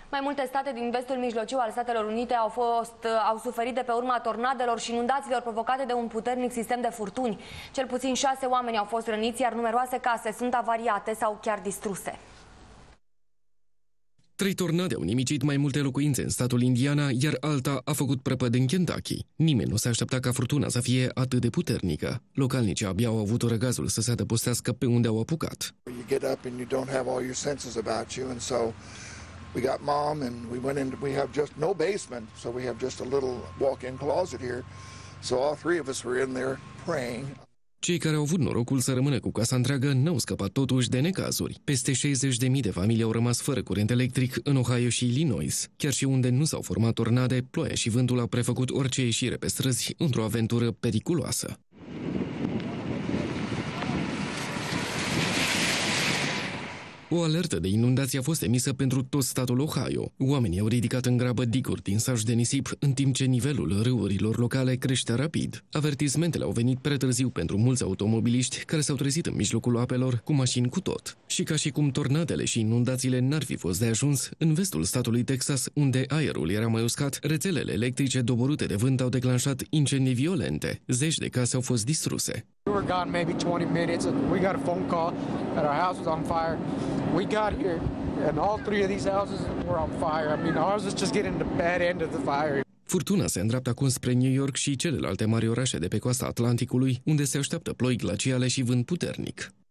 Mai multe state din vestul mijlociu al Statelor Unite au suferit de pe urma tornadelor și inundațiilor provocate de un puternic sistem de furtuni. Cel puțin 6 oameni au fost răniți, iar numeroase case sunt avariate sau chiar distruse. 3 tornade au nimicit mai multe locuințe în statul Indiana, iar alta a făcut prăpăd în Kentucky. Nimeni nu se aștepta ca furtuna să fie atât de puternică. Localnicii abia au avut răgazul să se adăpostească pe unde au apucat. We got mom and we went in, we have just no basement, so we have just a little walk-in closet here. So all 3 of us were in there praying. Cei care au avut norocul să rămână cu casa întreagă n-au scăpat totuși de necazuri. Peste 60.000 de familii au rămas fără curent electric în Ohio și Illinois. Chiar și unde nu s-au format tornade, ploaia și vântul au prefăcut orice ieșire pe străzi într-o aventură periculoasă. O alertă de inundație a fost emisă pentru tot statul Ohio. Oamenii au ridicat în grabă diguri din saci de nisip, în timp ce nivelul râurilor locale creștea rapid. Avertismentele au venit prea târziu pentru mulți automobiliști care s-au trezit în mijlocul apelor cu mașini cu tot. Și ca și cum tornadele și inundațiile n-ar fi fost de ajuns, în vestul statului Texas, unde aerul era mai uscat, rețelele electrice doborâte de vânt au declanșat incendii violente. Zeci de case au fost distruse. We were gone maybe 20 minutes and we got a phone call that our house was on fire. We got here and all 3 of these houses were on fire. I mean, ours was just getting the bad end of the fire. Furtuna se îndreaptă acum spre New York și celelalte mari orașe de pe coasta Atlanticului, unde se așteaptă ploi glaciale și vânt puternic.